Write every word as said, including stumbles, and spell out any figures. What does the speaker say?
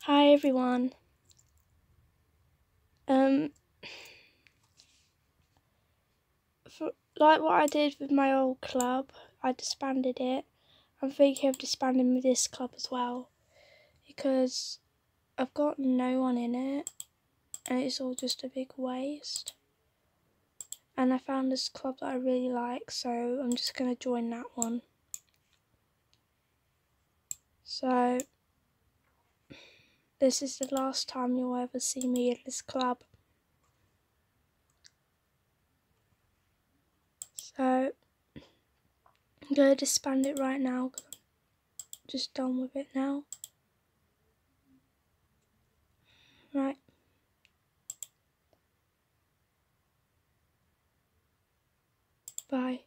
Hi everyone. Um, for, like what I did with my old club, I disbanded it. I'm thinking of disbanding with this club as well, because I've got no one in it, and it's all just a big waste. And I found this club that I really like, so I'm just going to join that one. So, this is the last time you'll ever see me in this club. So, I'm going to disband it right now, because I'm just done with it now. Right. Bye.